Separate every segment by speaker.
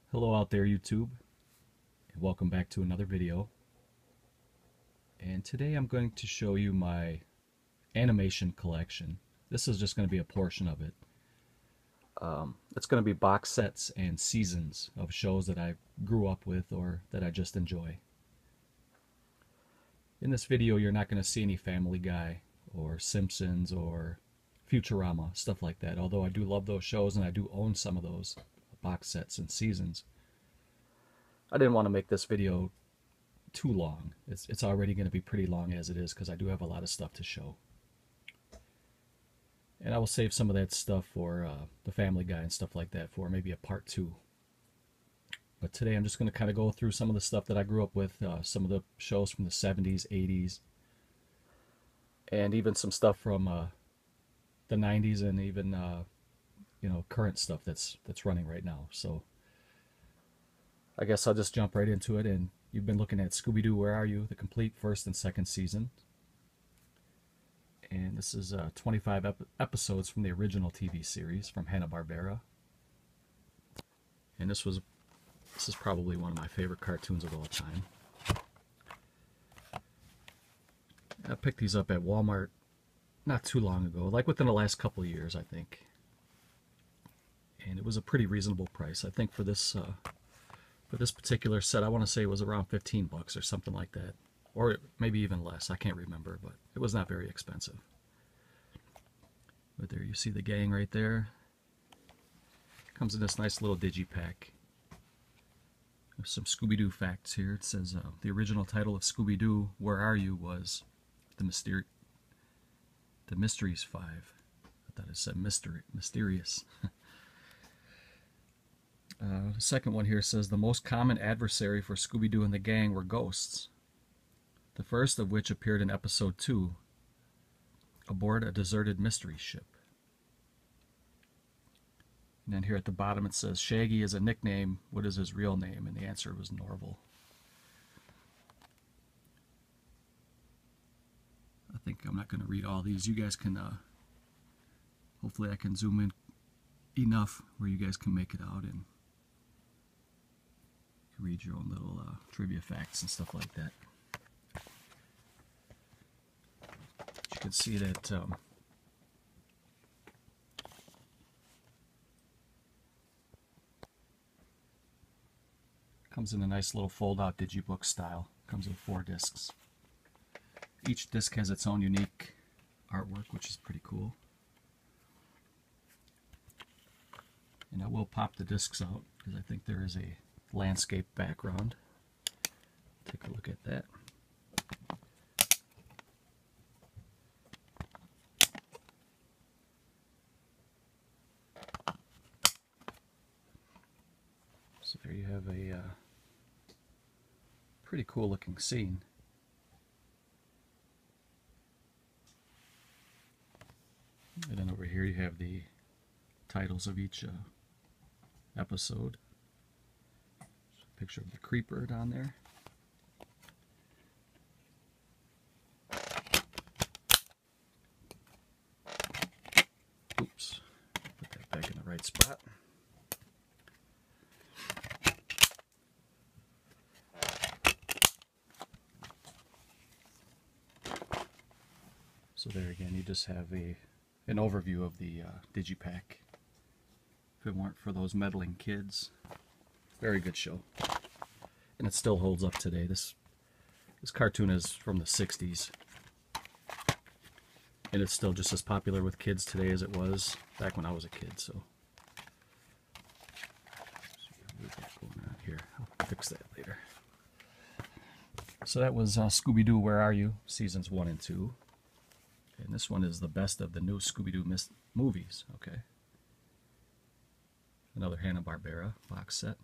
Speaker 1: Hello out there, YouTube, and welcome back to another video. And today I'm going to show you my animation collection. This is just going to be a portion of it. It's going to be box sets and seasons of shows that I grew up with or that I just enjoy. In this video, you're not going to see any Family Guy or Simpsons or Futurama, stuff like that, although I do love those shows and I do own some of those box sets and seasons. I didn't want to make this video too long. It's already going to be pretty long as it is because I do have a lot of stuff to show. And I will save some of that stuff for the Family Guy and stuff like that for maybe a part 2. But today I'm just going to kind of go through some of the stuff that I grew up with, some of the shows from the 70s, 80s, and even some stuff from the 90s and even current stuff that's running right now. So I guess I'll just jump right into it. And you've been looking at Scooby-Doo Where Are You?, the complete first and second season. And this is 25 episodes from the original TV series from Hanna-Barbera. And this is probably one of my favorite cartoons of all time. I picked these up at Walmart not too long ago, like within the last couple of years, I think. And it was a pretty reasonable price. I think for this particular set, I want to say it was around 15 bucks or something like that. Or maybe even less, I can't remember, but it was not very expensive. But there you see the gang right there. Comes in this nice little digipack. There's some Scooby-Doo facts here. It says the original title of Scooby-Doo, Where Are You?, was The Mysteries 5. I thought it said mysterious. The second one here says the most common adversary for Scooby-Doo and the gang were ghosts. The first of which appeared in episode 2, aboard a deserted mystery ship. And then here at the bottom it says Shaggy is a nickname. What is his real name? And the answer was Norval. I think I'm not going to read all these. You guys can, hopefully I can zoom in enough where you guys can make it out and read your own little trivia facts and stuff like that. You can see that comes in a nice little fold-out digibook style. Comes in 4 discs. Each disc has its own unique artwork, which is pretty cool. And I will pop the discs out because I think there is a landscape background. Take a look at that. So there you have a pretty cool looking scene. And then over here you have the titles of each episode. Picture of the creeper down there. Oops, put that back in the right spot. So there again, you just have an overview of the digipack. If it weren't for those meddling kids. Very good show. And it still holds up today. This cartoon is from the 60s. And it's still just as popular with kids today as it was back when I was a kid. So we've got going on here. I'll fix that later. So that was Scooby-Doo Where Are You? Seasons 1 and 2. And this one is the best of the new Scooby-Doo movies. Okay. Another Hanna-Barbera box set.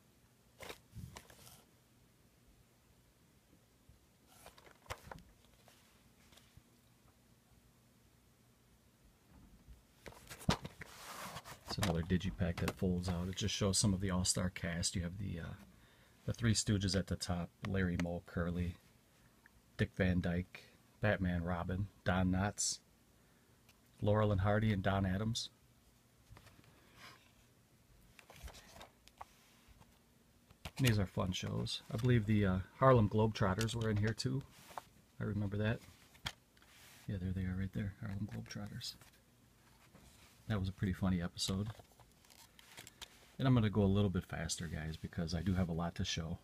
Speaker 1: It's another digipack that folds out. It just shows some of the all-star cast. You have the Three Stooges at the top: Larry, Moe, Curly, Dick Van Dyke, Batman, Robin, Don Knotts, Laurel and Hardy, and Don Adams. These are fun shows. I believe the Harlem Globetrotters were in here too. I remember that. Yeah, there they are right there, Harlem Globetrotters. That was a pretty funny episode. And I'm going to go a little bit faster, guys, because I do have a lot to show.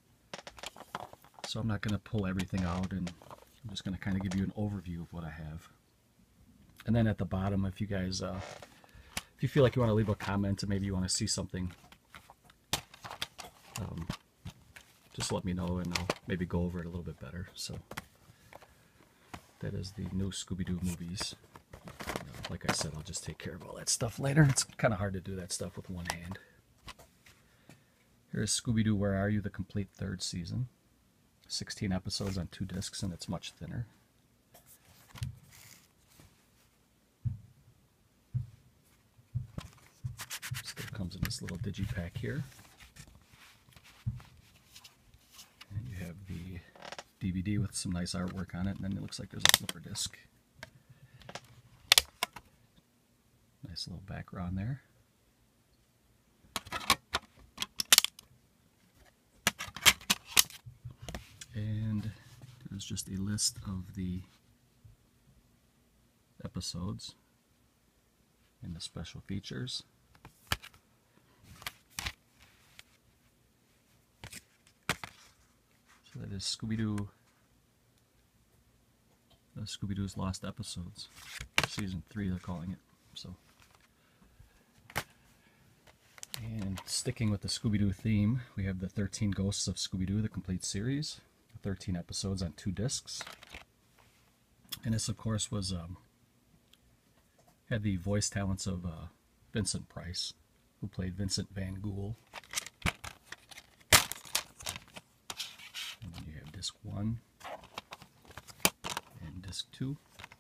Speaker 1: So I'm not going to pull everything out, and I'm just going to kind of give you an overview of what I have. And then at the bottom, if you guys, if you feel like you want to leave a comment and maybe you want to see something, just let me know and I'll maybe go over it a little bit better. So that is the new Scooby-Doo movies. Like I said, I'll just take care of all that stuff later. It's kind of hard to do that stuff with one hand. Here's Scooby-Doo Where Are You? The complete third season. 16 episodes on 2 discs, and it's much thinner. Still comes in this little digipack here. And you have the DVD with some nice artwork on it, and then it looks like there's a flipper disc. Nice little background there. And there's just a list of the episodes and the special features. So that is Scooby-Doo, Scooby-Doo's Lost Episodes. Season 3 they're calling it. So, and sticking with the Scooby-Doo theme, we have the 13 Ghosts of Scooby-Doo, the complete series. 13 episodes on 2 discs. And this, of course, was had the voice talents of Vincent Price, who played Vincent Van Ghoul. And then you have disc 1 and disc 2.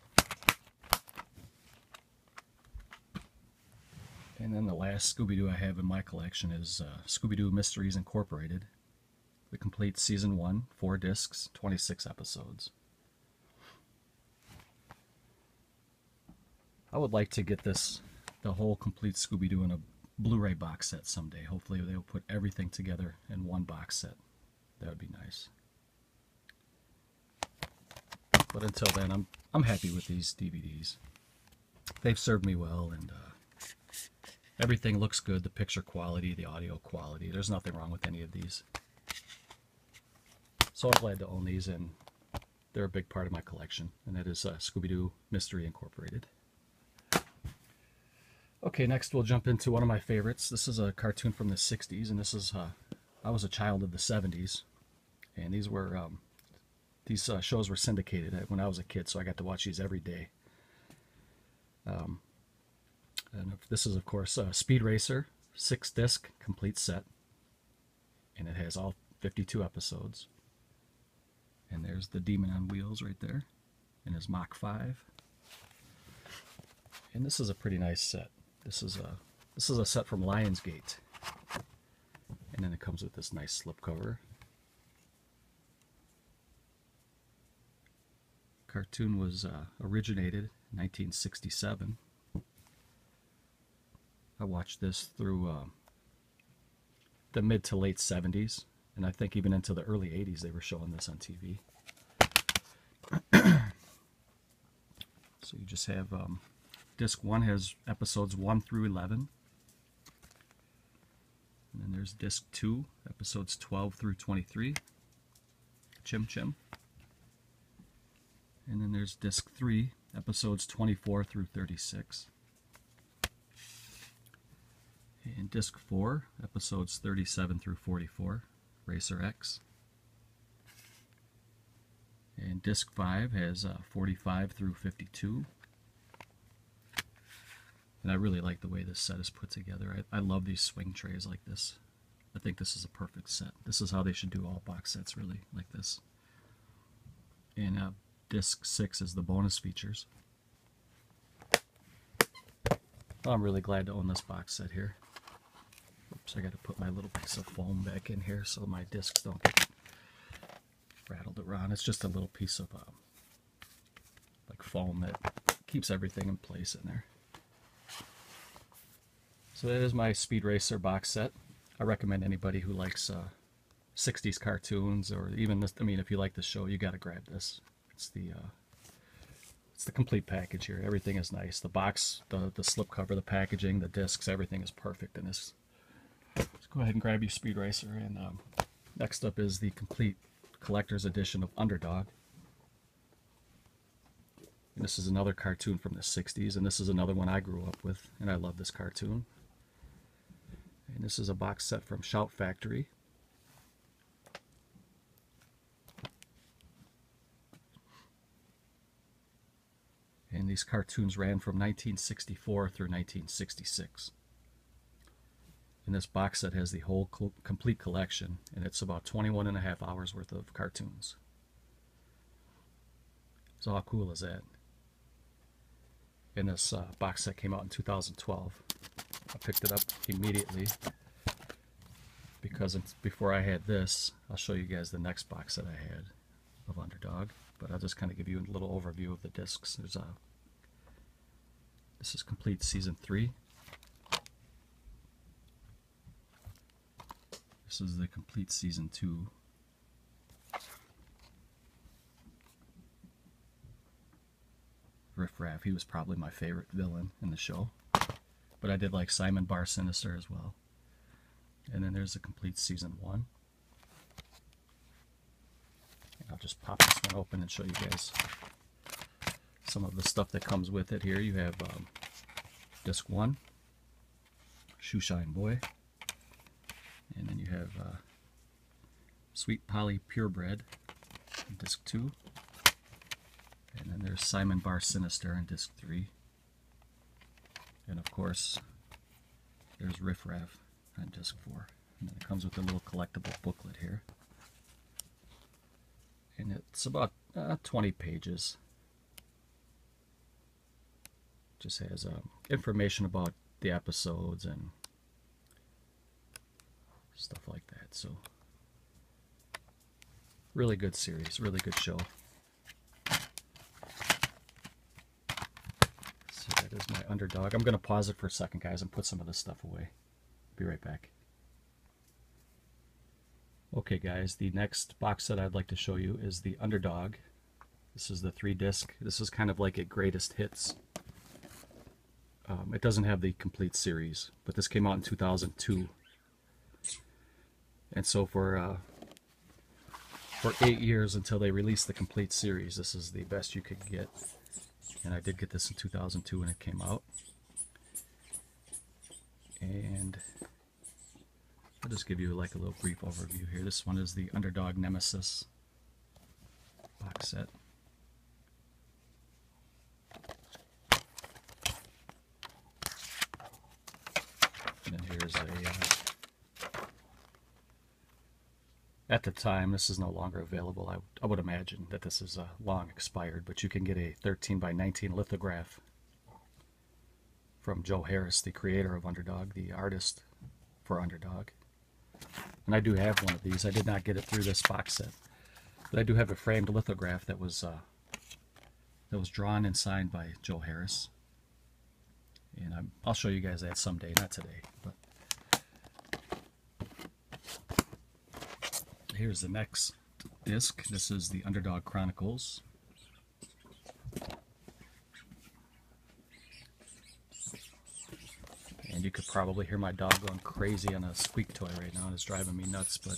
Speaker 1: And then the last Scooby-Doo I have in my collection is Scooby-Doo Mysteries Incorporated. The complete season 1, 4 discs, 26 episodes. I would like to get this, the whole complete Scooby-Doo in a Blu-ray box set someday. Hopefully they'll put everything together in one box set. That would be nice. But until then, I'm happy with these DVDs. They've served me well, and everything looks good. The picture quality, the audio quality. There's nothing wrong with any of these. So I'm glad to own these, and they're a big part of my collection, and that is Scooby-Doo Mystery Incorporated. Okay, next we'll jump into one of my favorites. This is a cartoon from the 60s, and this is, I was a child of the 70s, and these were, these shows were syndicated when I was a kid, so I got to watch these every day. And this is, of course, Speed Racer, 6-disc complete set, and it has all 52 episodes. And there's the Demon on Wheels right there in his Mach 5. And this is a pretty nice set. This is a set from Lionsgate. And then it comes with this nice slipcover. Cartoon was originated in 1967. I watched this through the mid to late 70s. And I think even into the early 80s they were showing this on TV. So you just have, disc 1 has episodes 1 through 11. And then there's disc 2, episodes 12 through 23. Chim Chim. And then there's disc 3, episodes 24 through 36. And disc 4, episodes 37 through 44. Racer X. And disc 5 has 45 through 52. And I really like the way this set is put together. I love these swing trays like this. I think this is a perfect set. This is how they should do all box sets, really, like this. And disc 6 is the bonus features. Well, I'm really glad to own this box set here. Oops, I got to put my little piece of foam back in here so my discs don't get rattled around. It's just a little piece of like foam that keeps everything in place in there. So that is my Speed Racer box set. I recommend anybody who likes '60s cartoons, or even this. I mean, if you like the show, you got to grab this. It's the complete package here. Everything is nice. The box, the slipcover, the packaging, the discs, everything is perfect in this. Let's go ahead and grab your Speed Racer. And next up is the complete collector's edition of Underdog. And this is another cartoon from the '60s, and this is another one I grew up with, and I love this cartoon. And this is a box set from Shout Factory. And these cartoons ran from 1964 through 1966. And this box set has the whole complete collection, and it's about 21.5 hours worth of cartoons. So how cool is that? And this box set came out in 2012. I picked it up immediately because before I had this, I'll show you guys the next box that I had of Underdog. But I'll just kind of give you a little overview of the discs. This is complete season 3. This is the complete season 2. Riff Raff, he was probably my favorite villain in the show. But I did like Simon Bar Sinister as well. And then there's the complete season 1. And I'll just pop this one open and show you guys some of the stuff that comes with it here. You have disc 1, Shoeshine Boy. And then you have Sweet Polly Purebred in disc 2. And then there's Simon Bar Sinister in disc 3. And of course, there's Riff Raff on disc 4. And then it comes with a little collectible booklet here. And it's about 20 pages. Just has information about the episodes and stuff like that. So, really good series, really good show. So that is my Underdog. I'm going to pause it for a second, guys, and put some of this stuff away. Be right back. Okay, guys, the next box set I'd like to show you is the Underdog. This is the 3-disc. This is kind of like a greatest hits. It doesn't have the complete series, but this came out in 2002. And so for 8 years until they released the complete series, this is the best you could get. And I did get this in 2002 when it came out. And I'll just give you like a little brief overview here. This one is the Underdog Nemesis box set. And then here's at the time, this is no longer available. I would imagine that this is long expired, but you can get a 13x19 lithograph from Joe Harris, the creator of Underdog, the artist for Underdog. And I do have one of these. I did not get it through this box set, but I do have a framed lithograph that was drawn and signed by Joe Harris. And I'll show you guys that someday, not today. But here's the next disc. This is the Underdog Chronicles. And you could probably hear my dog going crazy on a squeak toy right now. It's driving me nuts, but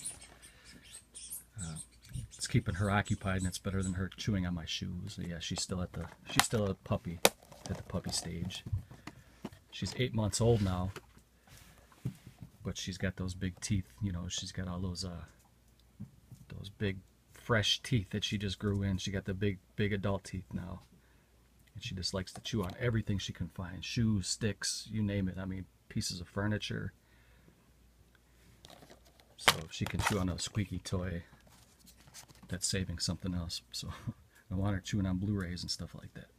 Speaker 1: it's keeping her occupied, and it's better than her chewing on my shoes. Yeah, she's still a puppy at the puppy stage. She's 8 months old now, but she's got those big teeth. You know, she's got all those big fresh teeth that she just grew in. She got the big adult teeth now. And she just likes to chew on everything she can find. Shoes, sticks, you name it. I mean, pieces of furniture. So if she can chew on a squeaky toy, that's saving something else. So I want her chewing on Blu-rays and stuff like that.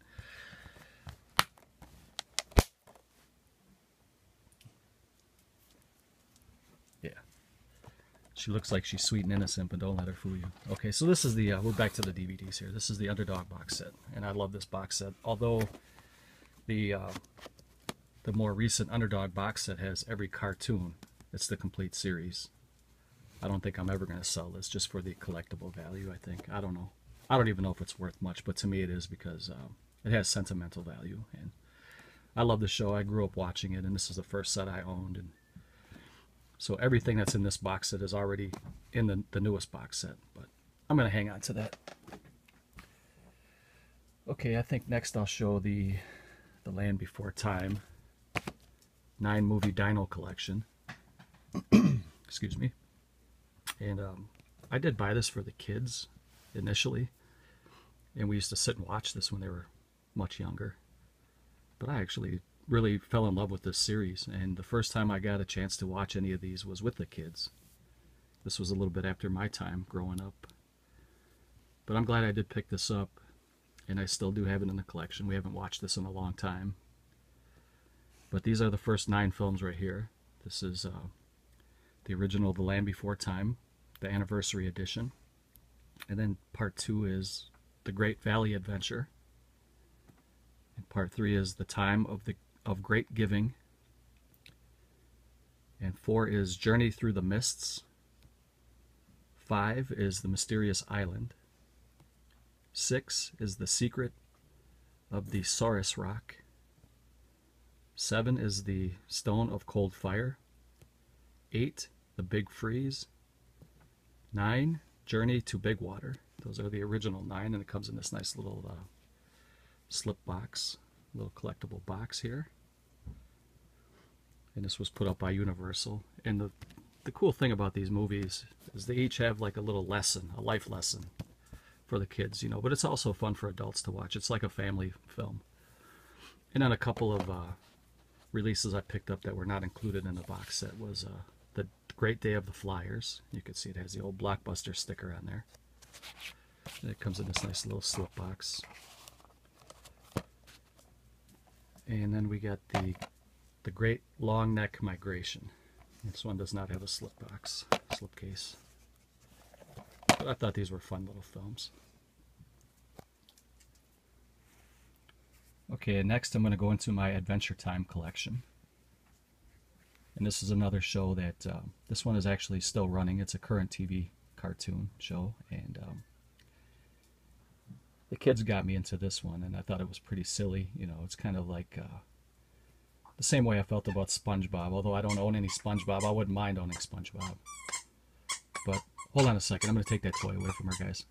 Speaker 1: Yeah. She looks like she's sweet and innocent, but don't let her fool you. Okay, so this is the, we're back to the DVDs here. This is the Underdog box set, and I love this box set. Although the more recent Underdog box set has every cartoon, it's the complete series. I don't think I'm ever going to sell this just for the collectible value, I think. I don't know. I don't even know if it's worth much, but to me it is because it has sentimental value. And I love the show. I grew up watching it, and this is the first set I owned. And so everything that's in this box set is already in the newest box set, but I'm going to hang on to that. Okay, I think next I'll show the Land Before Time 9-movie Dino collection. Excuse me. And I did buy this for the kids initially, and we used to sit and watch this when they were much younger. But I actually really fell in love with this series, and the first time I got a chance to watch any of these was with the kids. This was a little bit after my time growing up. But I'm glad I did pick this up, and I still do have it in the collection. We haven't watched this in a long time. But these are the first 9 films right here. This is the original The Land Before Time, the anniversary edition. And then part 2 is The Great Valley Adventure. And part 3 is The Time of Great Giving. And 4 is Journey Through the Mists. 5 is The Mysterious Island. 6 is The Secret of the Saurus Rock. 7 is The Stone of Cold Fire. 8, The Big Freeze. 9, Journey to Big Water. Those are the original 9, and it comes in this nice little slip box, little collectible box here. And this was put up by Universal. And the cool thing about these movies is they each have like a little lesson, a life lesson for the kids, you know, but it's also fun for adults to watch. It's like a family film. And then a couple of releases I picked up that were not included in the box set was The Great Day of the Flyers. You can see it has the old Blockbuster sticker on there. And it comes in this nice little slip box. And then we got the Great Long Neck Migration. This one does not have a slip case. But I thought these were fun little films. Okay, and next I'm going to go into my Adventure Time collection. And this is another show that, this one is actually still running. It's a current TV cartoon show. And the kids got me into this one, and I thought it was pretty silly. You know, it's kind of like the same way I felt about SpongeBob. Although I don't own any SpongeBob, I wouldn't mind owning SpongeBob. But hold on a second. I'm going to take that toy away from her, guys.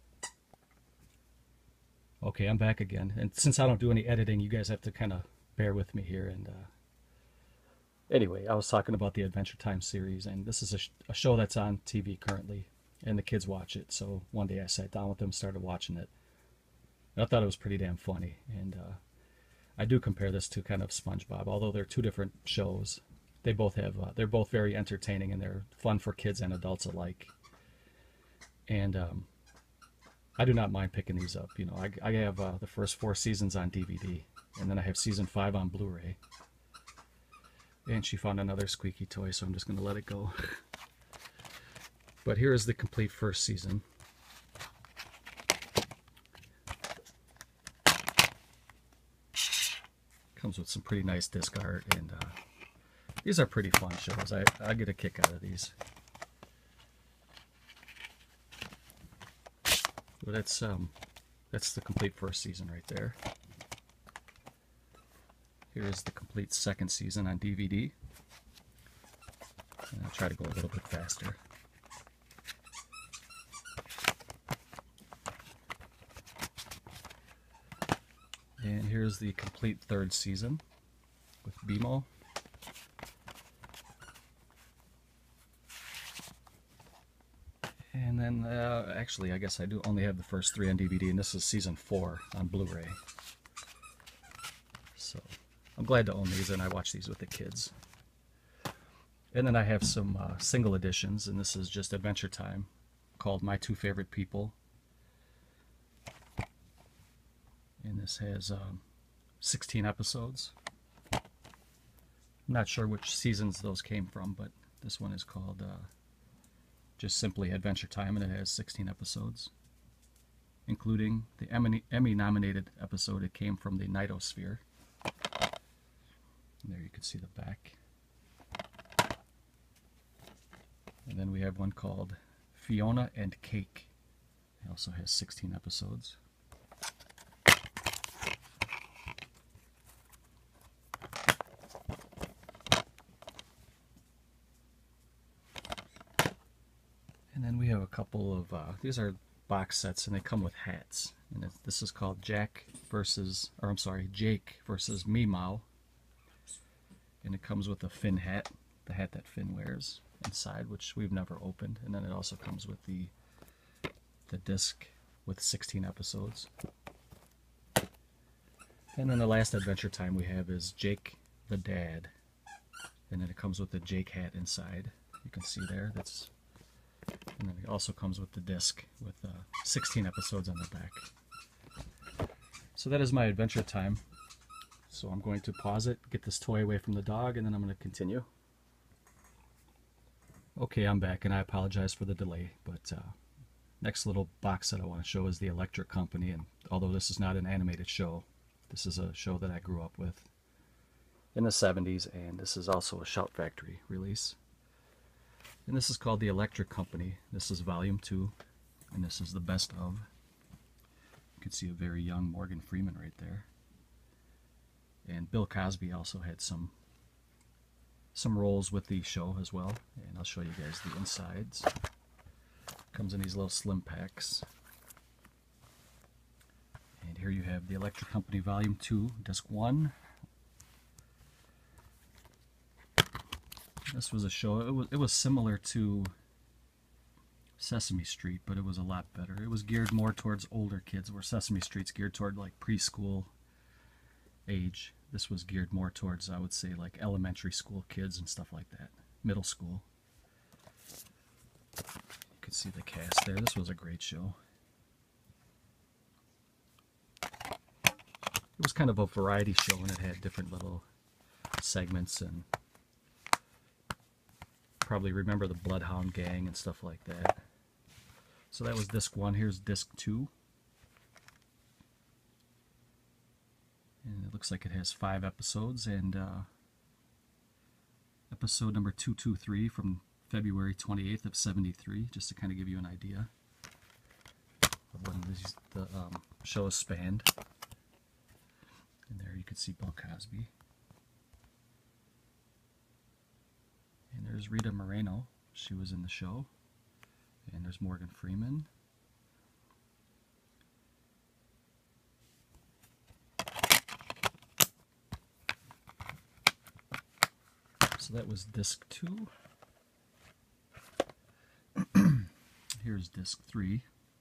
Speaker 1: Okay, I'm back again. And since I don't do any editing, you guys have to kind of bear with me here. And anyway, I was talking about the Adventure Time series, and this is a show that's on TV currently, and the kids watch it. So one day I sat down with them, started watching it. And I thought it was pretty damn funny. And I do compare this to kind of SpongeBob, although they're two different shows. They both have, they're both very entertaining, and they're fun for kids and adults alike. And I do not mind picking these up. You know, I have the first 4 seasons on DVD, and then I have season 5 on Blu-ray. And she found another squeaky toy, so I'm just going to let it go. But here is the complete first season. Comes with some pretty nice disc art, and these are pretty fun shows. I get a kick out of these. But that's the complete first season right there. Here is the complete second season on DVD. And I'll try to go a little bit faster. And here's the complete third season with BMO. And then, actually, I guess I do only have the first 3 on DVD, and this is season 4 on Blu-ray. So, I'm glad to own these, and I watch these with the kids. And then I have some single editions, and this is just Adventure Time, called My Two Favorite People. And this has 16 episodes. I'm not sure which seasons those came from, but this one is called just simply Adventure Time, and it has 16 episodes, including the Emmy-nominated episode. It came from the Nightosphere. And there you can see the back. And And then we have one called Fiona and Cake. It also has 16 episodes. And then we have a couple of, these are box sets and they come with hats. And this is called Jake versus Meemaw. And it comes with a Finn hat, the hat that Finn wears inside, which we've never opened. And then it also comes with the disc with 16 episodes. And then the last Adventure Time we have is Jake the Dad. And then it comes with the Jake hat inside. You can see there. And then it also comes with the disc with 16 episodes on the back. So that is my Adventure Time. So I'm going to pause it, get this toy away from the dog, and then I'm going to continue. Okay, I'm back, and I apologize for the delay, but next little box set I want to show is the Electric Company. And although this is not an animated show, this is a show that I grew up with in the 70s, and this is also a Shout Factory release. And this is called the Electric Company. This is volume 2, and this is the best of. You can see a very young Morgan Freeman right there. And Bill Cosby also had some roles with the show as well. And I'll show you guys the insides. Comes in these little slim packs. And here you have the Electric Company Volume 2, Disc 1. This was a show, it was similar to Sesame Street, but it was a lot better. It was geared more towards older kids, where Sesame Street's geared toward like preschool age. This was geared more towards, I would say, like elementary school kids and stuff like that. Middle school. You can see the cast there. This was a great show. It was kind of a variety show, and it had different little segments, and probably remember the Bloodhound Gang and stuff like that. So that was disc 1. Here's disc 2. And it looks like it has 5 episodes, and episode number 223 from February 28th of 73, just to kind of give you an idea of when the show is spanned. And there you can see Bill Cosby. And there's Rita Moreno. She was in the show. And there's Morgan Freeman. So that was disc 2. Here's disc 3.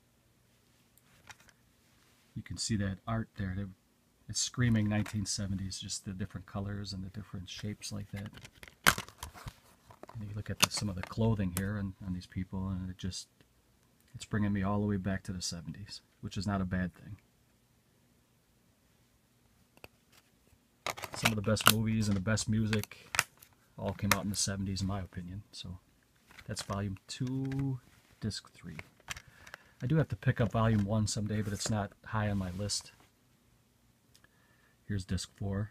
Speaker 1: You can see that art there. It's screaming 1970s, just the different colors and the different shapes like that. And you look at some of the clothing here on these people, and it's bringing me all the way back to the 70s, which is not a bad thing. Some of the best movies and the best music all came out in the 70s, in my opinion. So that's volume 2, disc 3. I do have to pick up volume 1 someday, but it's not high on my list. Here's disc 4.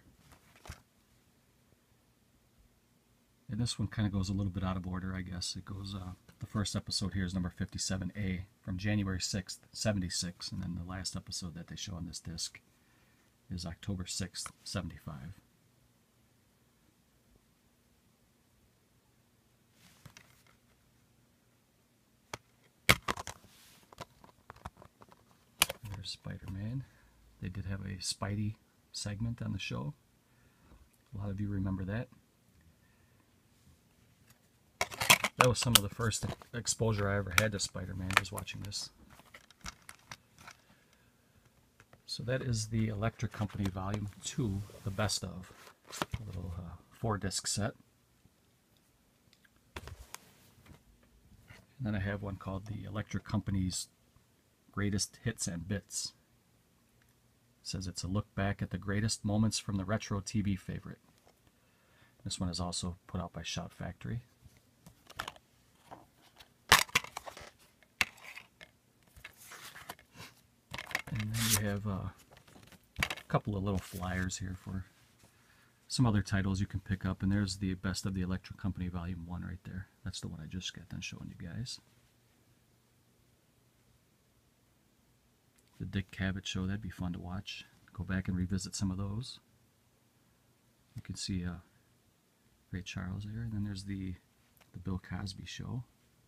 Speaker 1: And this one kind of goes a little bit out of order, I guess. It goes, the first episode here is number 57A from January 6th, 76. And then the last episode that they show on this disc is October 6th, 75. There's Spider-Man. They did have a Spidey segment on the show. A lot of you remember that. That was some of the first exposure I ever had to Spider-Man, was watching this. So that is the Electric Company Volume 2, the best of. A little 4-disc set. And then I have one called the Electric Company's Greatest Hits and Bits. It says it's a look back at the greatest moments from the retro TV favorite. This one is also put out by Shout Factory. And then you have a couple of little flyers here for some other titles you can pick up, and there's the Best of the Electric Company Volume 1 right there. That's the one I just got done showing you guys. The Dick Cavett Show, that'd be fun to watch. Go back and revisit some of those. You can see Ray Charles there, and then there's the Bill Cosby Show.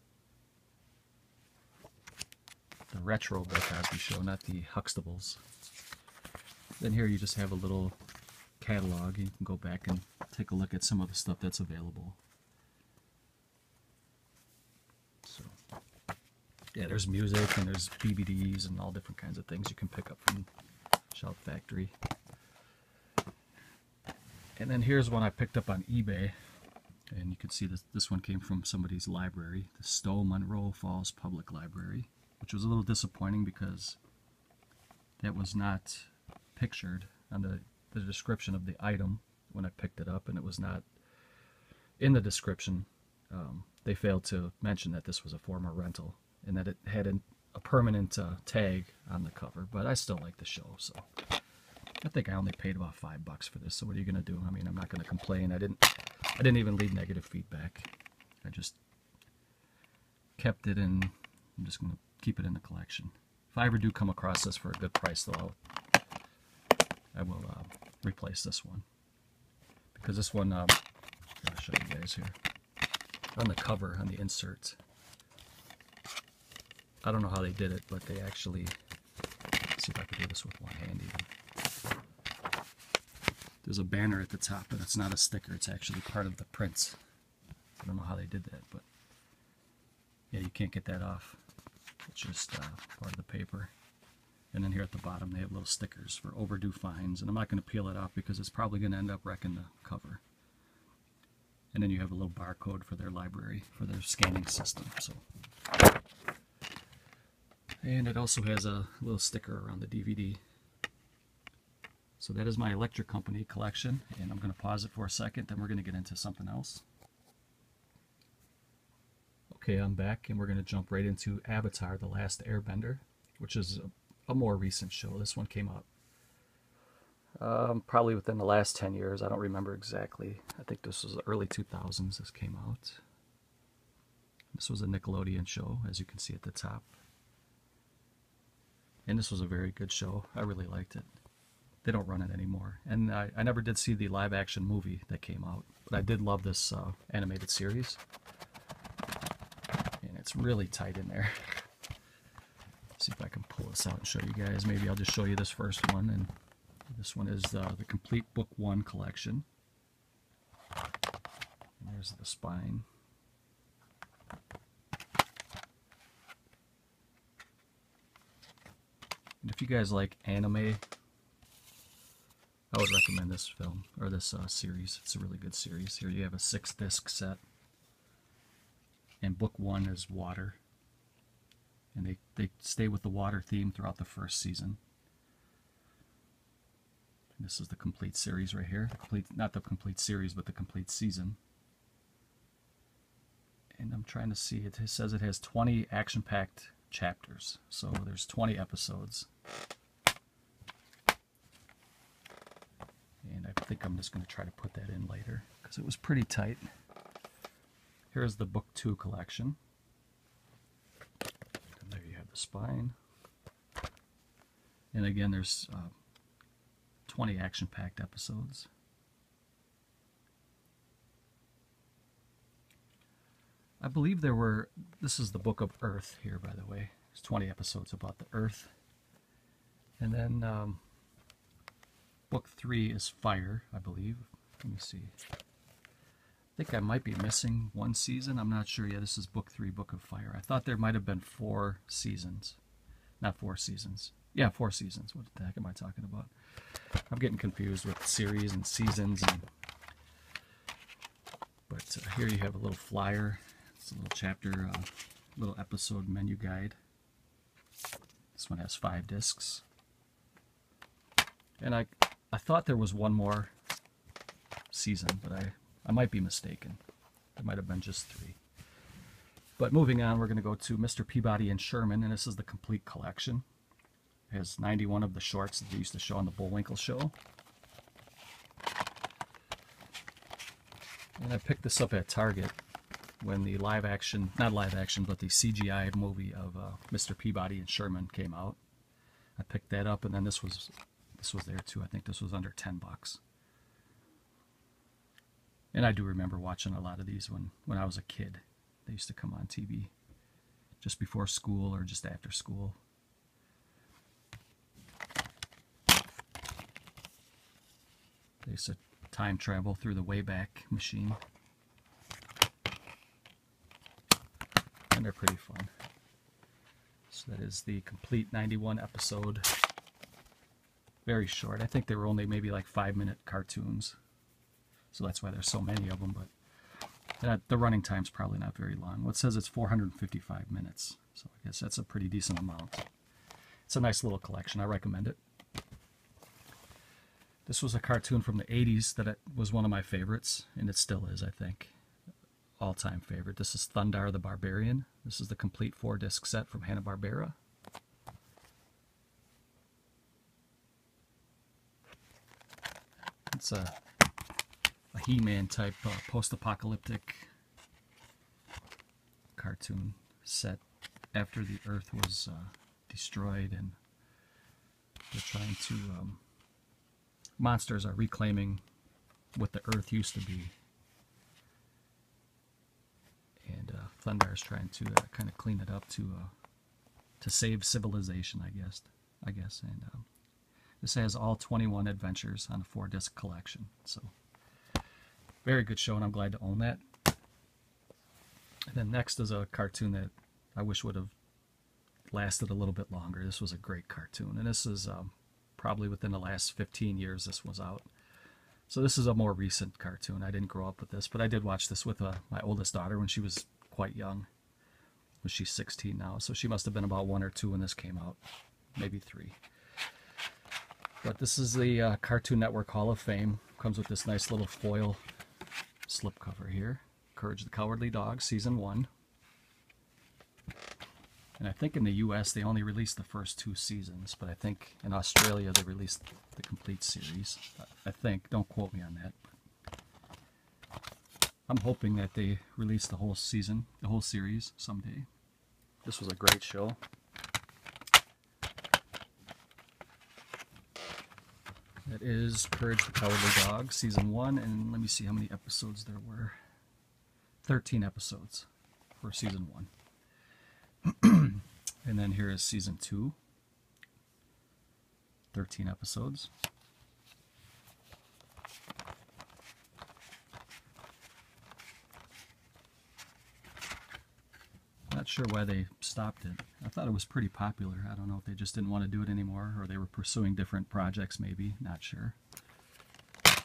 Speaker 1: The retro Bill Cosby Show, not the Huxtables. Then here you just have a little catalog. You can go back and take a look at some of the stuff that's available. So, yeah, there's music and there's DVDs and all different kinds of things you can pick up from Shout Factory. And then here's one I picked up on eBay, and you can see this one came from somebody's library, the Stowe Monroe Falls Public Library, which was a little disappointing because that was not pictured on the description of the item when I picked it up, and it was not in the description. They failed to mention that this was a former rental and that it had a permanent tag on the cover, but I still like the show, so I think I only paid about $5 for this. So what are you gonna do? I mean, I'm not gonna complain. I didn't even leave negative feedback. I just kept it in. I'm just gonna keep it in the collection. If I ever do come across this for a good price, though, I will replace this one, because this one, I'll show you guys here on the cover, on the insert. I don't know how they did it, but they actually, let's see if I can do this with one hand even. There's a banner at the top, but it's not a sticker. It's actually part of the print. I don't know how they did that, but yeah, you can't get that off. It's just part of the paper. And then here at the bottom, they have little stickers for overdue fines. And I'm not going to peel it off because it's probably going to end up wrecking the cover. And then you have a little barcode for their library, for their scanning system. So, and it also has a little sticker around the DVD. So that is my Electric Company collection, and I'm going to pause it for a second, then we're going to get into something else. Okay, I'm back, and we're going to jump right into Avatar: The Last Airbender, which is a more recent show. This one came out probably within the last 10 years. I don't remember exactly. I think this was the early 2000s this came out. This was a Nickelodeon show, as you can see at the top. And this was a very good show. I really liked it. They don't run it anymore. And I never did see the live-action movie that came out, but I did love this animated series. And it's really tight in there. See if I can pull this out and show you guys. Maybe I'll just show you this first one. And this one is the complete Book 1 collection. And there's the spine. And if you guys like anime, I would recommend this film, or this series. It's a really good series. Here you have a 6-disc set. And Book 1 is water. And they stay with the water theme throughout the first season. And this is the complete series right here. Not the complete series, but the complete season. And I'm trying to see, it says it has 20 action-packed chapters. So there's 20 episodes. And I think I'm just going to try to put that in later, because it was pretty tight. Here's the Book 2 collection. And there you have the spine. And again, there's 20 action-packed episodes. I believe this is the Book of Earth here, by the way. There's 20 episodes about the Earth. And then Book 3 is Fire, I believe. Let me see. I think I might be missing one season. I'm not sure. Yeah, this is Book 3, Book of Fire. I thought there might have been 4 seasons. Not 4 seasons. Yeah, 4 seasons. What the heck am I talking about? I'm getting confused with series and seasons. But here you have a little flyer. It's a little chapter, little episode menu guide. This one has 5 discs. And I thought there was one more season, but I might be mistaken. There might have been just 3. But moving on, we're going to go to Mr. Peabody and Sherman, and this is the complete collection. It has 91 of the shorts that they used to show on the Bullwinkle show. And I picked this up at Target when the live action, not live action, but the CGI movie of Mr. Peabody and Sherman came out. I picked that up, and then this was there too. I think this was under $10. And I do remember watching a lot of these when I was a kid. They used to come on TV just before school or just after school. They used to time travel through the Wayback Machine. And they're pretty fun. So that is the complete 91 episode. Very short. I think they were only maybe like 5-minute cartoons. So that's why there's so many of them, but the running time's probably not very long. Well, it says it's 455 minutes, so I guess that's a pretty decent amount. It's a nice little collection. I recommend it. This was a cartoon from the 80s that was one of my favorites, and it still is, I think. All-time favorite. This is Thundarr the Barbarian. This is the complete 4-disc set from Hanna-Barbera. It's a He-Man type post-apocalyptic cartoon set after the Earth was destroyed, and they're trying to monsters are reclaiming what the Earth used to be, and Thundarr is trying to kind of clean it up to save civilization, I guess. And this has all 21 adventures on a 4-disc collection, so very good show, and I'm glad to own that. And then next is a cartoon that I wish would have lasted a little bit longer. This was a great cartoon, and this is probably within the last 15 years this was out. So this is a more recent cartoon. I didn't grow up with this, but I did watch this with my oldest daughter when she was quite young. Well, she's 16 now, so she must have been about 1 or 2 when this came out, maybe 3. But this is the Cartoon Network Hall of Fame. Comes with this nice little foil slipcover here. Courage the Cowardly Dog, Season 1. And I think in the US they only released the first 2 seasons, but I think in Australia they released the complete series. I think, don't quote me on that. But I'm hoping that they release the whole season, the whole series someday. This was a great show. That is Courage the Cowardly Dog, Season 1, and let me see how many episodes there were. 13 episodes for Season 1. And then here is Season 2. 13 episodes. Not sure why they stopped it. I thought it was pretty popular. I don't know if they just didn't want to do it anymore, or they were pursuing different projects maybe. Not sure. But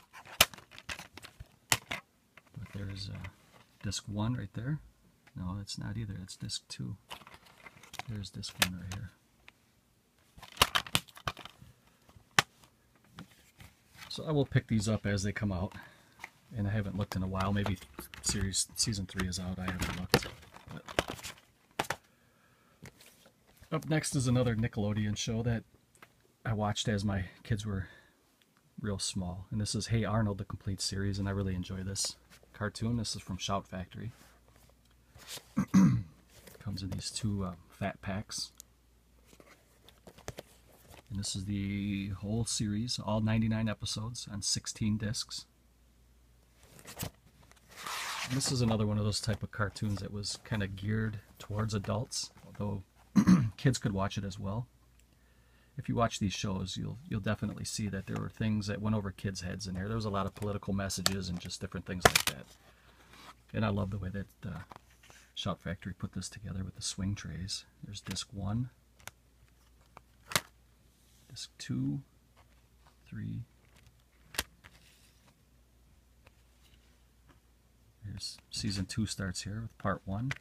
Speaker 1: there's disc 1 right there. No, it's not either. It's disc 2. There's disc 1 right here. So I will pick these up as they come out. And I haven't looked in a while. Maybe Season 3 is out. I haven't looked. But up next is another Nickelodeon show that I watched as my kids were real small. And this is Hey Arnold, the complete series. And I really enjoy this cartoon. This is from Shout Factory. Comes in these 2 fat packs. And this is the whole series, all 99 episodes on 16 discs. And this is another one of those type of cartoons that was kind of geared towards adults, although kids could watch it as well. If you watch these shows, you'll definitely see that there were things that went over kids' heads in there. There was a lot of political messages and just different things like that. And I love the way that Shout Factory put this together with the swing trays. There's disc 1, disc 2, 3. Here's Season 2 starts here with Part 1,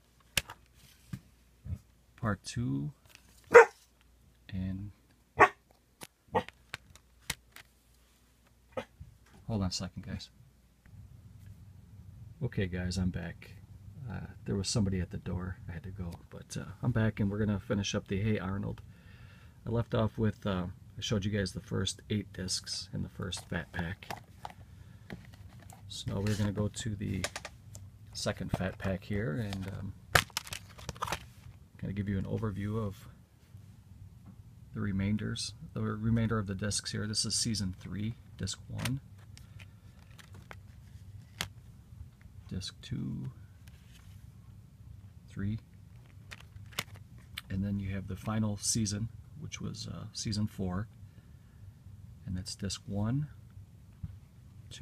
Speaker 1: Part 2, and hold on a second, guys. Okay, guys, I'm back. There was somebody at the door. I had to go, but I'm back, and we're gonna finish up the Hey Arnold. I left off with I showed you guys the first 8 discs in the first fat pack, So now we're going to go to the second fat pack here, and going to give you an overview of the remainder of the discs here. This is season 3, disc 1, disc 2, 3, and then you have the final season, which was season 4, and that's disc 1, 2,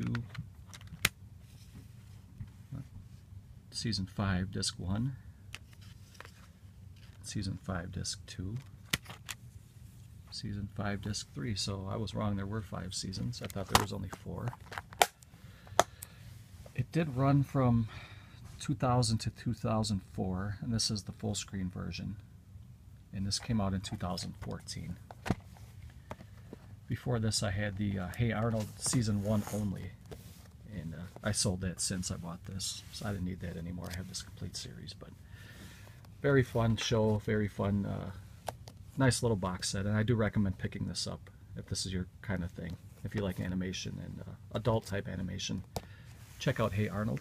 Speaker 1: season 5, disc 1, season 5, disc 2, season 5, disc 3. So I was wrong, there were 5 seasons. I thought there was only 4. It did run from 2000 to 2004, and this is the full screen version. And this came out in 2014. Before this I had the Hey Arnold season 1 only, and I sold that since I bought this, so I didn't need that anymore. I have this complete series, but very fun show, very fun, nice little box set, and I do recommend picking this up if this is your kind of thing. If you like animation and adult type animation, check out Hey Arnold.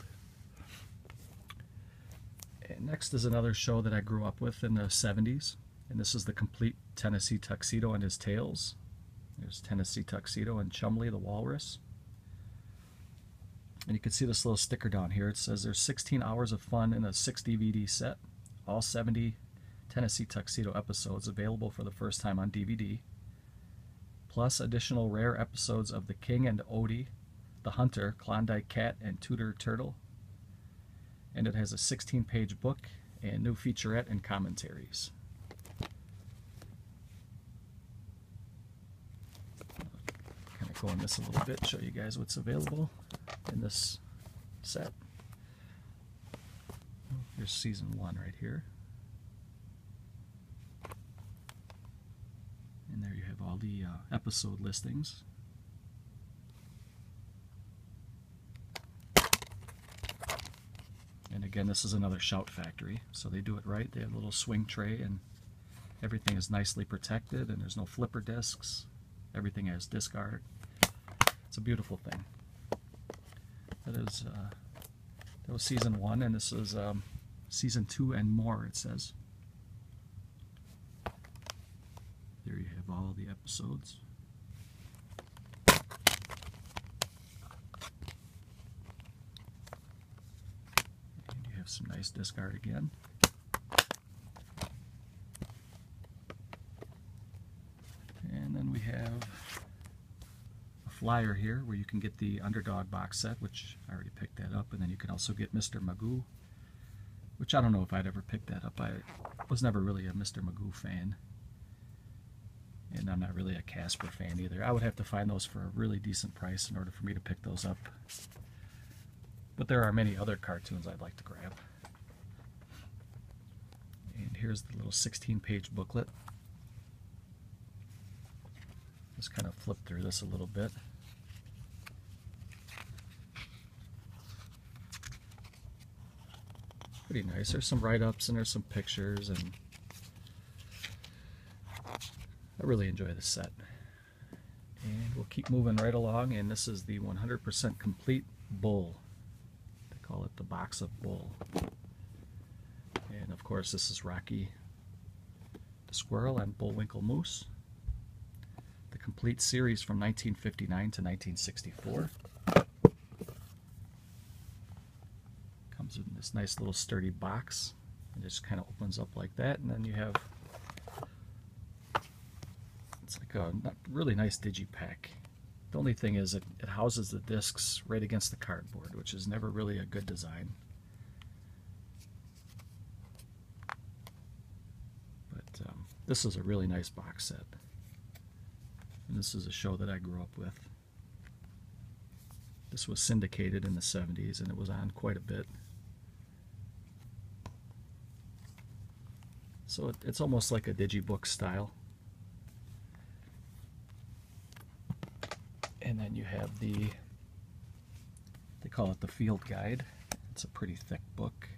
Speaker 1: And next is another show that I grew up with in the 70s, and this is the complete Tennessee Tuxedo and His Tales. There's Tennessee Tuxedo and Chumley the Walrus. And you can see this little sticker down here. It says there's 16 hours of fun in a 6 DVD set. All 70 Tennessee Tuxedo episodes available for the first time on DVD, plus additional rare episodes of The King and Odie, The Hunter, Klondike Cat, and Tudor Turtle. And it has a 16-page book and new featurette and commentaries. Kind of go on this a little bit, show you guys what's available in this set. Here's season 1 right here. And there you have all the episode listings. And again, this is another Shout Factory, so they do it right. They have a little swing tray, and everything is nicely protected, and there's no flipper discs. Everything has disc art. It's a beautiful thing. That was season 1, and this is season 2 and more, it says. There you have all the episodes. And you have some nice disc art again. And then we have a flyer here where you can get the Underdog box set, which I already picked that up, and then you can also get Mr. Magoo, which I don't know if I'd ever pick that up. I was never really a Mr. Magoo fan. And I'm not really a Casper fan either. I would have to find those for a really decent price in order for me to pick those up. But there are many other cartoons I'd like to grab. And here's the little 16-page booklet. Just kind of flip through this a little bit. Pretty nice. There's some write-ups and there's some pictures, and I really enjoy this set. And we'll keep moving right along, and this is the 100% Complete Bull. They call it the Box of Bull. And of course this is Rocky the Squirrel and Bullwinkle Moose. The complete series from 1959 to 1964. Comes in this nice little sturdy box. It just kind of opens up like that, and then you have, it's like a really nice digipack. The only thing is it houses the discs right against the cardboard, which is never really a good design. But this is a really nice box set. And this is a show that I grew up with. This was syndicated in the 70s, and it was on quite a bit. So it's almost like a digibook style. And then you have the, they call it the field guide. It's a pretty thick book.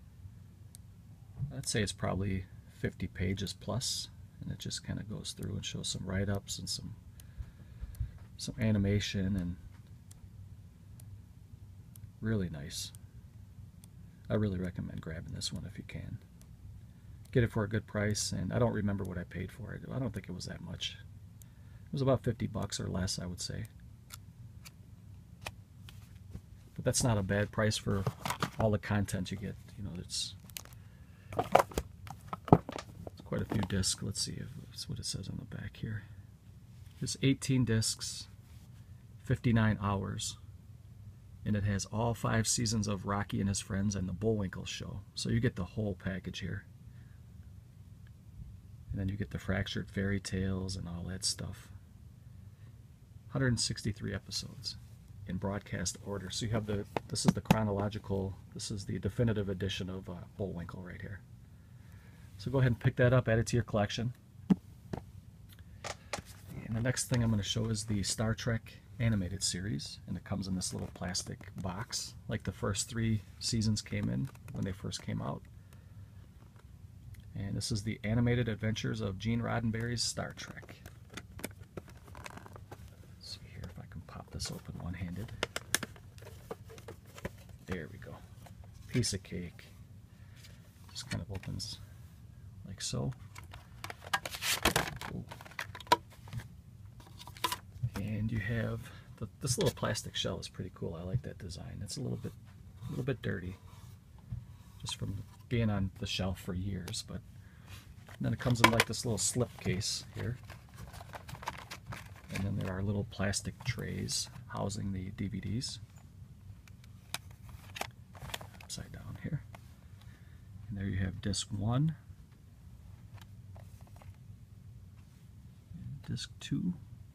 Speaker 1: I'd say it's probably 50 pages plus, and it just kind of goes through and shows some write-ups and some animation and Really nice. I really recommend grabbing this one if you can. Get it for a good price, and I don't remember what I paid for it. I don't think it was that much. It was about 50 bucks or less, I would say. But that's not a bad price for all the content you get. You know, it's quite a few discs. Let's see if that's what it says on the back here. It's 18 discs, 59 hours, and it has all 5 seasons of Rocky and His Friends and the Bullwinkle Show. So you get the whole package here. And then you get the Fractured Fairy Tales and all that stuff. 163 episodes in broadcast order. So you have this is the chronological, this is the definitive edition of Bullwinkle right here. So go ahead and pick that up, add it to your collection. And the next thing I'm going to show is the Star Trek animated series, and it comes in this little plastic box like the first 3 seasons came in when they first came out. And this is the animated adventures of Gene Roddenberry's Star Trek. Let's see here if I can pop this open one-handed. There we go. Piece of cake. Just kind of opens like so. Ooh. And you have this little plastic shell is pretty cool. I like that design. It's a little bit dirty, just from being on the shelf for years. But then it comes in like this little slip case here, and then there are little plastic trays housing the DVDs upside down here. And there you have disc 1, and disc 2.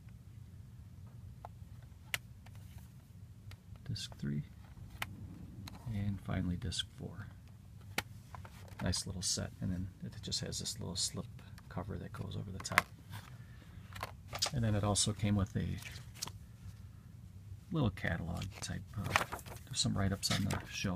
Speaker 1: Disc 3, and finally disc 4. Nice little set, and then it just has this little slip cover that goes over the top. And then it also came with a little catalog type. There's some write-ups on the show.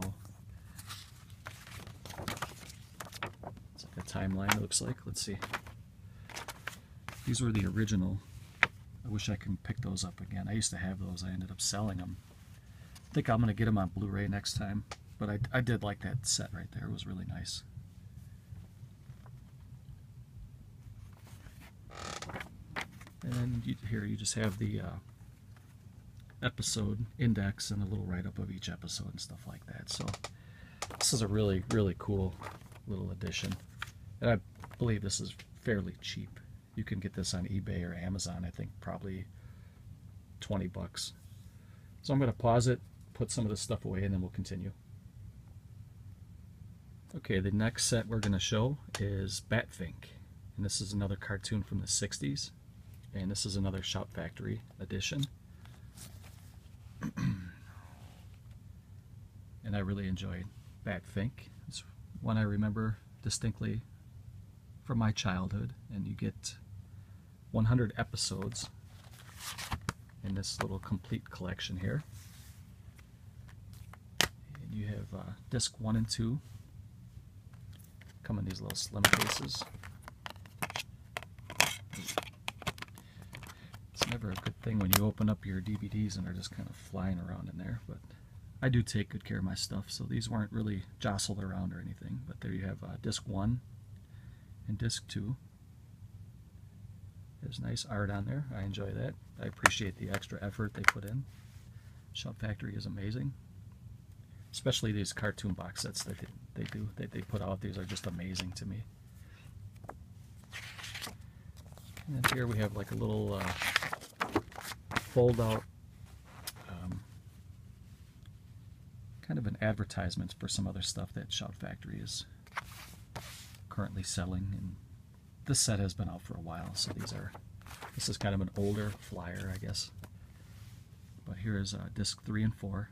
Speaker 1: It's like a timeline, it looks like. Let's see. These were the original. I wish I could pick those up again. I used to have those. I ended up selling them. I think I'm going to get them on Blu-ray next time, but I did like that set right there. It was really nice. And then here you just have the episode index and a little write-up of each episode and stuff like that. So this is a really, really cool little addition. And I believe this is fairly cheap. You can get this on eBay or Amazon, I think probably 20 bucks. So I'm going to pause it, put some of this stuff away, and then we'll continue. Okay, the next set we're going to show is Batfink. And this is another cartoon from the 60s. And this is another Shout Factory edition. And I really enjoyed Batfink. It's one I remember distinctly from my childhood. And you get 100 episodes in this little complete collection here. And you have disc 1 and 2 come in these little slim cases. It's never a good thing when you open up your DVDs and they're just kind of flying around in there, but I do take good care of my stuff, so these weren't really jostled around or anything. But there you have disc 1 and disc 2. There's nice art on there. I enjoy that. I appreciate the extra effort they put in. Shout Factory is amazing. Especially these cartoon box sets that they put out. These are just amazing to me. And then here we have like a little fold-out kind of an advertisement for some other stuff that Shout Factory is currently selling. And this set has been out for a while, so this is kind of an older flyer, I guess. But here is disc 3 and 4.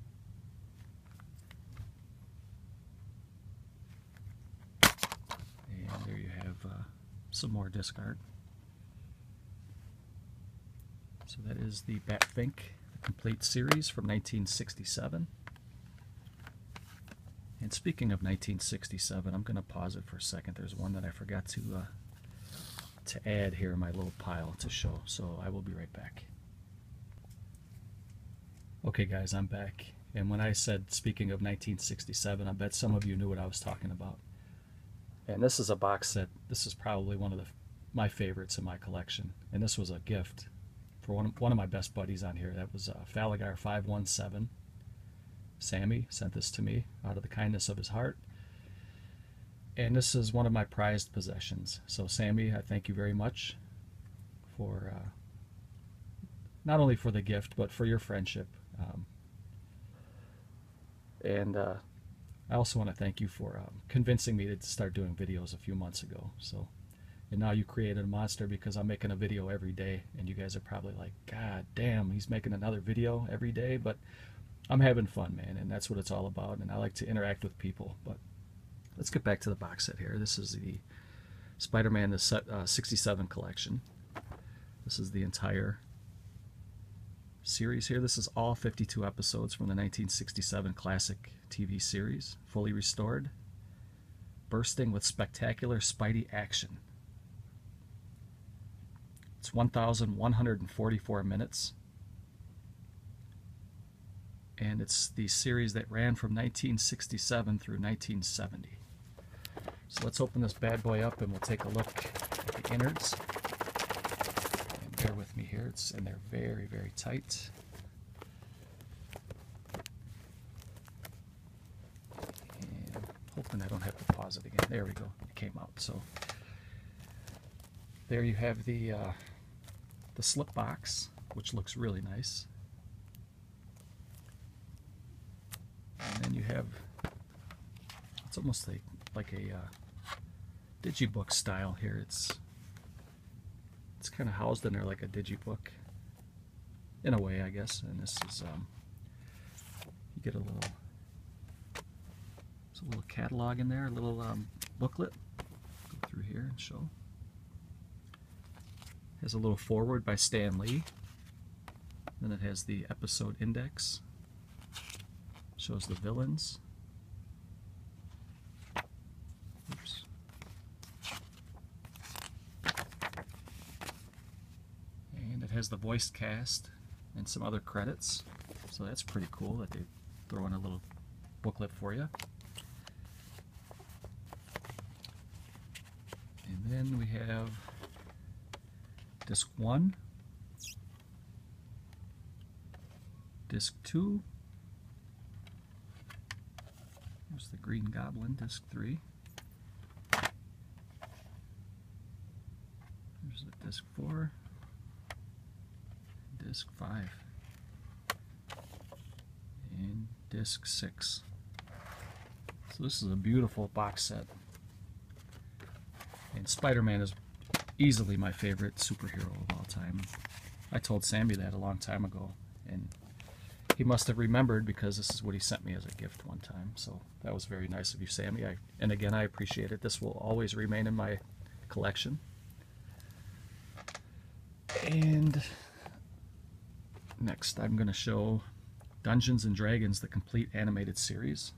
Speaker 1: And there you have some more disc art. So that is the Batfink, the complete series from 1967. And speaking of 1967, I'm going to pause it for a second. There's one that I forgot to add here in my little pile to show, so I will be right back. Okay guys, I'm back, And when I said, speaking of 1967, I bet some of you knew what I was talking about. And this is a box set. This is probably one of my favorites in my collection. And this was a gift for one of my best buddies on here. That was Falagar 517. Sammy sent this to me out of the kindness of his heart. And this is one of my prized possessions. So Sammy, I thank you very much for not only for the gift, but for your friendship. And I also want to thank you for convincing me to start doing videos a few months ago. So, and now you created a monster because I'm making a video every day, and you guys are probably like, God damn, he's making another video every day. But I'm having fun, man, and that's what it's all about. And I like to interact with people. But let's get back to the box set here. This is the Spider-Man the 67 collection. This is the entire series here. This is all 52 episodes from the 1967 classic TV series, fully restored, bursting with spectacular Spidey action. It's 1,144 minutes, and it's the series that ran from 1967 through 1970. So let's open this bad boy up and we'll take a look at the innards. Bear with me here, and they're very, very tight. And I'm hoping I don't have to pause it again. There we go, it came out. So there you have the slip box, which looks really nice. And then you have, it's almost like a digibook style here. It's kind of housed in there like a digibook, in a way, I guess. And this is, you get a little catalog in there, a little booklet. Go through here and show. Has a little foreword by Stan Lee. Then it has the episode index. Shows the villains. Oops. And it has the voice cast and some other credits. So that's pretty cool that they throw in a little booklet for you. And then we have disc 1, disc 2, there's the Green Goblin, disc 3, there's the disc 4, disc 5, and disc 6. So this is a beautiful box set. And Spider-Man is easily my favorite superhero of all time. I told Sammy that a long time ago, and he must have remembered because this is what he sent me as a gift one time. So that was very nice of you, Sammy. And again, I appreciate it. This will always remain in my collection. And next, I'm going to show Dungeons & Dragons, the complete animated series.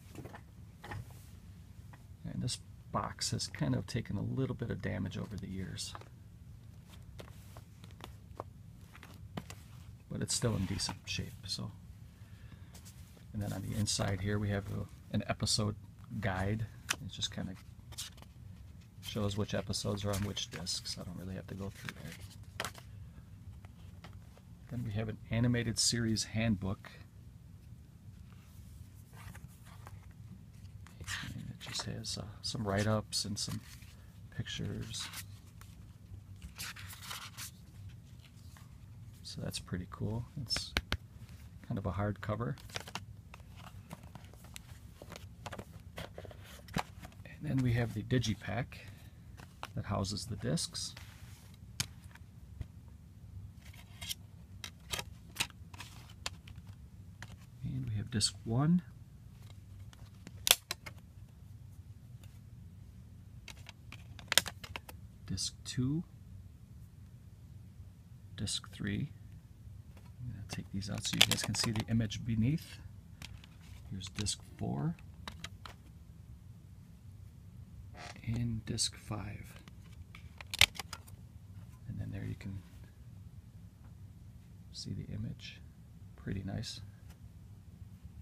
Speaker 1: And this box has kind of taken a little bit of damage over the years, but it's still in decent shape. So, and then on the inside here we have an episode guide. It just kind of shows which episodes are on which discs. I don't really have to go through that. Then we have an animated series handbook. Just has some write-ups and some pictures. So that's pretty cool. It's kind of a hard cover. And then we have the Digipack that houses the discs. And we have disc 1. Disc 2, Disc 3. I'm going to take these out so you guys can see the image beneath. Here's Disc 4 and Disc 5. And then there you can see the image. Pretty nice.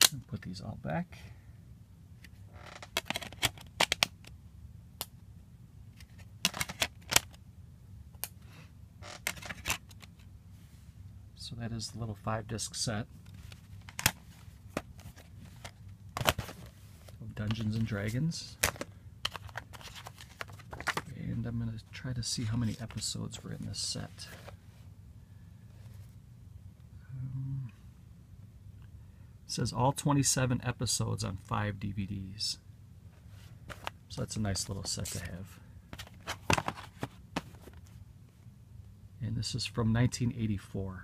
Speaker 1: Put these all back. So that is the little 5-disc set of Dungeons and Dragons. And I'm going to try to see how many episodes were in this set. It says all 27 episodes on 5 DVDs. So that's a nice little set to have. And this is from 1984.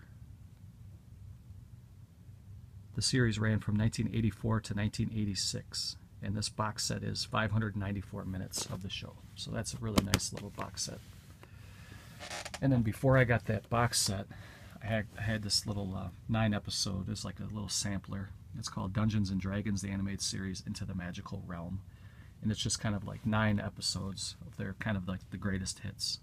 Speaker 1: The series ran from 1984 to 1986. And this box set is 594 minutes of the show. So that's a really nice little box set. And then before I got that box set, I had this little 9-episode. It's like a little sampler. It's called Dungeons and Dragons, the animated series, Into the Magical Realm. And it's just kind of like 9 episodes of their kind of like the greatest hits.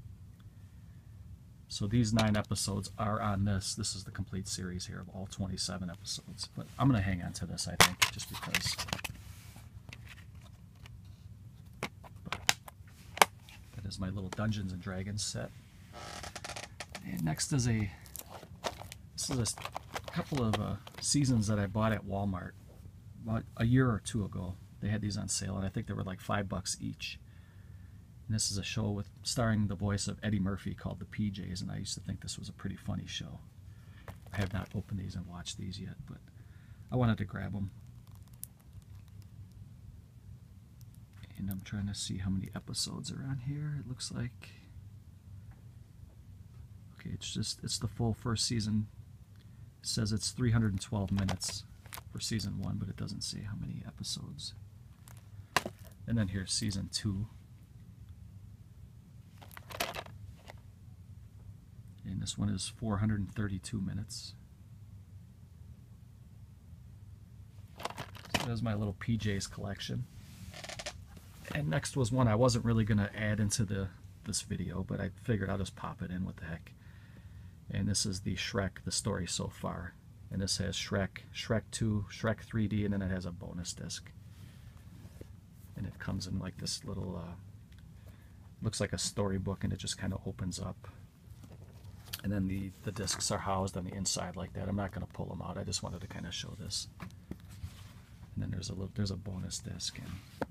Speaker 1: So these 9 episodes are on this. This is the complete series here of all 27 episodes. But I'm going to hang on to this, I think, just because. But that is my little Dungeons and Dragons set. And next is a couple of seasons that I bought at Walmart about a year or 2 ago. They had these on sale, and I think they were like $5 each. And this is a show starring the voice of Eddie Murphy called The PJs, and I used to think this was a pretty funny show. I have not opened these and watched these yet, but I wanted to grab them. And I'm trying to see how many episodes are on here. It looks like, okay, it's the full first season. It says it's 312 minutes for season 1, but it doesn't say how many episodes. And then here's season 2. And this one is 432 minutes. So there's my little PJs collection. And next was one I wasn't really going to add into this video, but I figured I'll just pop it in. What the heck. And this is the Shrek, the story so far. And this has Shrek, Shrek 2, Shrek 3D, and then it has a bonus disc. And it comes in like this little, looks like a storybook, and it just kind of opens up. And then the discs are housed on the inside like that. I'm not going to pull them out. I just wanted to kind of show this. And then there's a bonus disc. And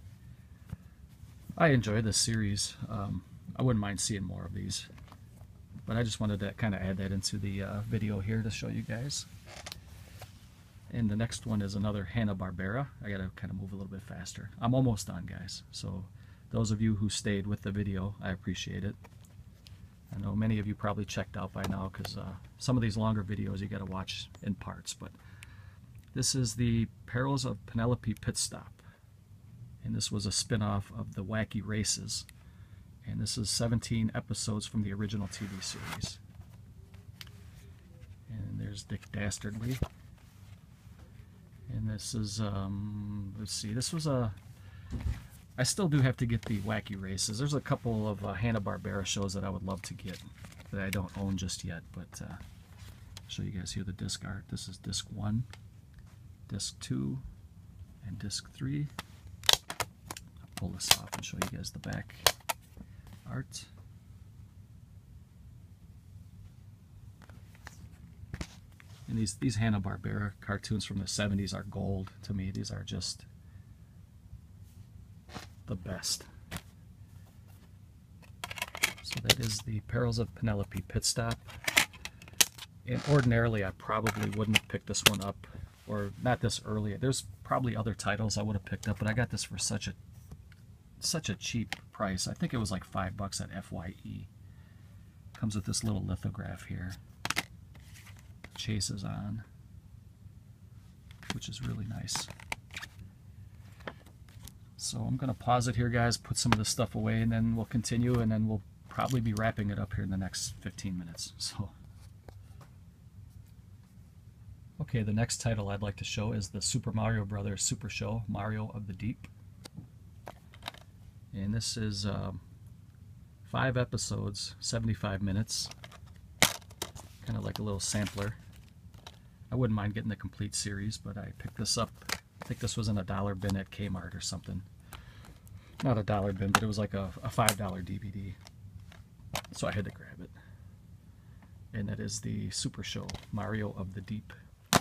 Speaker 1: I enjoy this series. I wouldn't mind seeing more of these. But I just wanted to kind of add that into the video here to show you guys. And the next one is another Hanna-Barbera. I got to kind of move a little bit faster. I'm almost done, guys. So those of you who stayed with the video, I appreciate it. I know many of you probably checked out by now because some of these longer videos you got to watch in parts. But this is the Perils of Penelope Pitstop. And this was a spin-off of the Wacky Races. And this is 17 episodes from the original TV series. And there's Dick Dastardly. And this is, let's see, this was I still do have to get the Wacky Races. There's a couple of Hanna-Barbera shows that I would love to get that I don't own just yet. But I'll show you guys here the disc art. This is disc 1, disc 2, and disc 3. I'll pull this off and show you guys the back art. And these Hanna-Barbera cartoons from the 70s are gold to me. These are just the best. So that is the Perils of Penelope Pitstop. And ordinarily I probably wouldn't have picked this one up, or not this early. There's probably other titles I would have picked up, but I got this for such a cheap price. I think it was like $5 at FYE. Comes with this little lithograph here. Chase is on, which is really nice. So I'm going to pause it here, guys, put some of this stuff away, and then we'll continue, and then we'll probably be wrapping it up here in the next 15 minutes. So, okay, the next title I'd like to show is the Super Mario Brothers Super Show, Mario of the Deep. And this is 5 episodes, 75 minutes, kind of like a little sampler. I wouldn't mind getting the complete series, but I picked this up. I think this was in a dollar bin at Kmart or something. Not a dollar bin, but it was like a $5 DVD. So I had to grab it. And that is the Super Show, Mario of the Deep.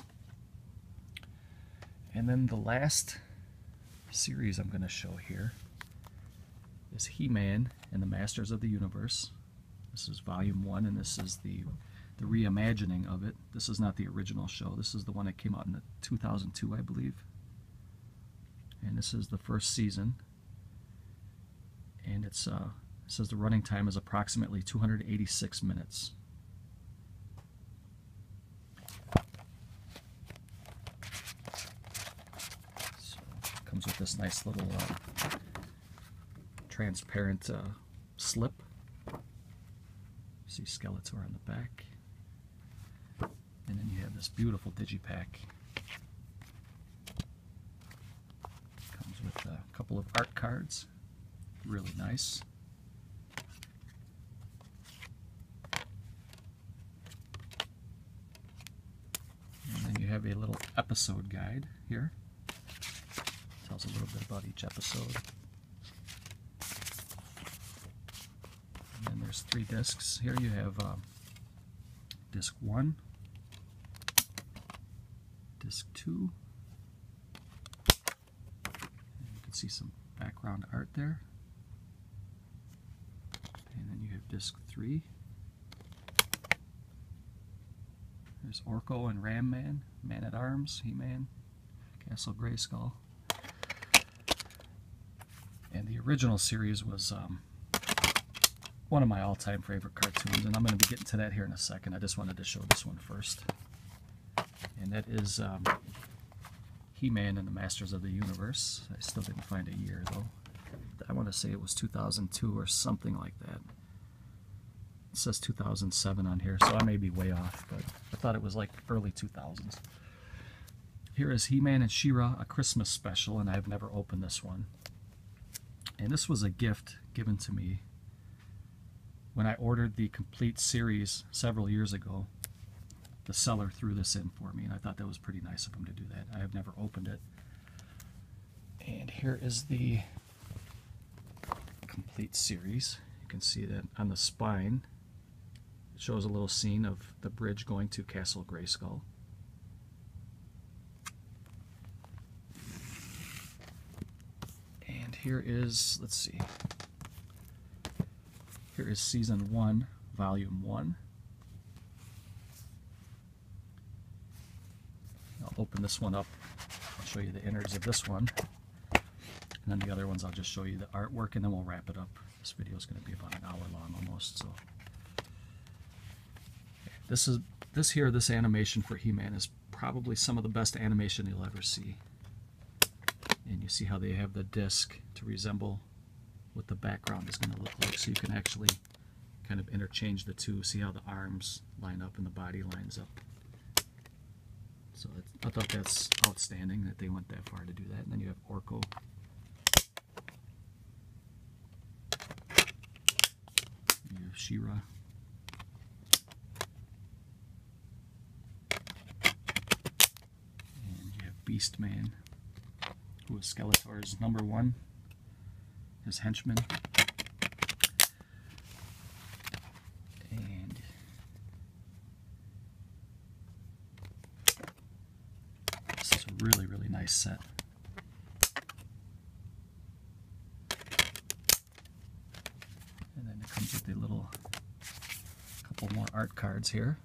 Speaker 1: And then the last series I'm going to show here is He-Man and the Masters of the Universe. This is volume 1, and this is the reimagining of it. This is not the original show. This is the one that came out in 2002, I believe. And this is the first season. And it's it says the running time is approximately 286 minutes. So it comes with this nice little transparent slip. See Skeletor on the back. And then you have this beautiful digipack. Comes with a couple of art cards. Really nice. And then you have a little episode guide here. Tells a little bit about each episode. And then there's 3 discs. Here you have disc 1, disc 2. And you can see some background art there. And then you have disc 3. There's Orko and Ram Man, Man at Arms, He-Man, Castle Grayskull. And the original series was one of my all-time favorite cartoons, and I'm going to be getting to that here in a second. I just wanted to show this one first. And that is He-Man and the Masters of the Universe. I still didn't find a year, though. I want to say it was 2002 or something like that. It says 2007 on here, so I may be way off, but I thought it was like early 2000s. Here is He-Man and She-Ra, a Christmas special, and I've never opened this one. And this was a gift given to me when I ordered the complete series several years ago. The seller threw this in for me, and I thought that was pretty nice of him to do that. I have never opened it. And here is the complete series. You can see that on the spine it shows a little scene of the bridge going to Castle Grayskull. And here is, let's see, here is season 1, volume 1. I'll open this one up. I'll show you the innards of this one. And then the other ones I'll just show you the artwork, and then we'll wrap it up. This video is going to be about an hour long almost. So this animation for He-Man is probably some of the best animation you'll ever see. And you see how they have the disc to resemble what the background is going to look like, so you can actually kind of interchange the two. See how the arms line up and the body lines up. So I thought that's outstanding that they went that far to do that. And then you have Orko. You have She-Ra. And you have Beast Man, who is Skeletor's #1, his henchman. And this is a really, really nice set. And then it comes with a little couple more art cards here.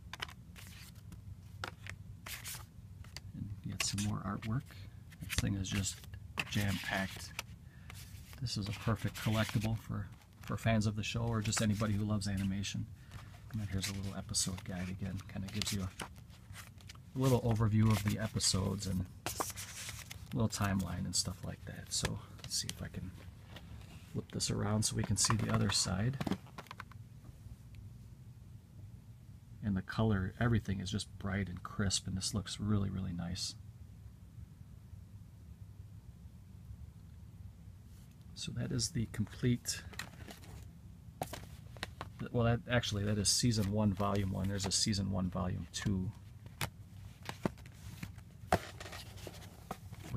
Speaker 1: And you get some more artwork. This thing is just jam-packed. This is a perfect collectible for fans of the show or just anybody who loves animation. And then here's a little episode guide again. Kind of gives you a little overview of the episodes and a little timeline and stuff like that. So let's see if I can flip this around so we can see the other side. And the color, everything is just bright and crisp, and this looks really, really nice. So that is the complete, well, that is season 1, volume 1. There's a season 1, volume 2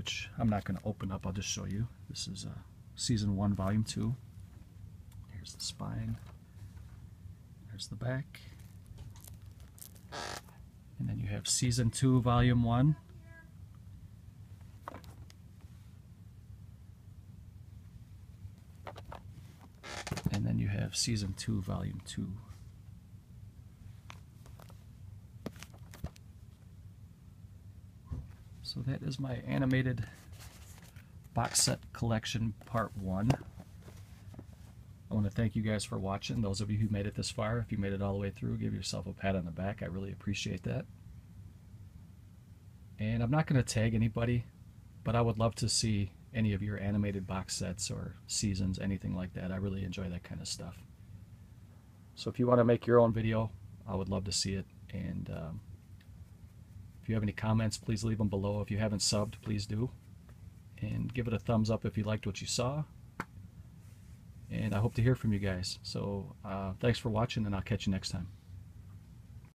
Speaker 1: which I'm not going to open up. I'll just show you. This is Season 1, Volume 2. Here's the spine. There's the back. And then you have Season 2, Volume 1. And then you have Season 2, Volume 2. So that is my animated box set collection part 1. I want to thank you guys for watching. Those of you who made it this far, if you made it all the way through, give yourself a pat on the back. I really appreciate that. And I'm not going to tag anybody, but I would love to see any of your animated box sets or seasons, anything like that. I really enjoy that kind of stuff. So if you want to make your own video, I would love to see it. And if you have any comments, please leave them below. If you haven't subbed, please do. And give it a thumbs up if you liked what you saw. And I hope to hear from you guys. So thanks for watching, and I'll catch you next time.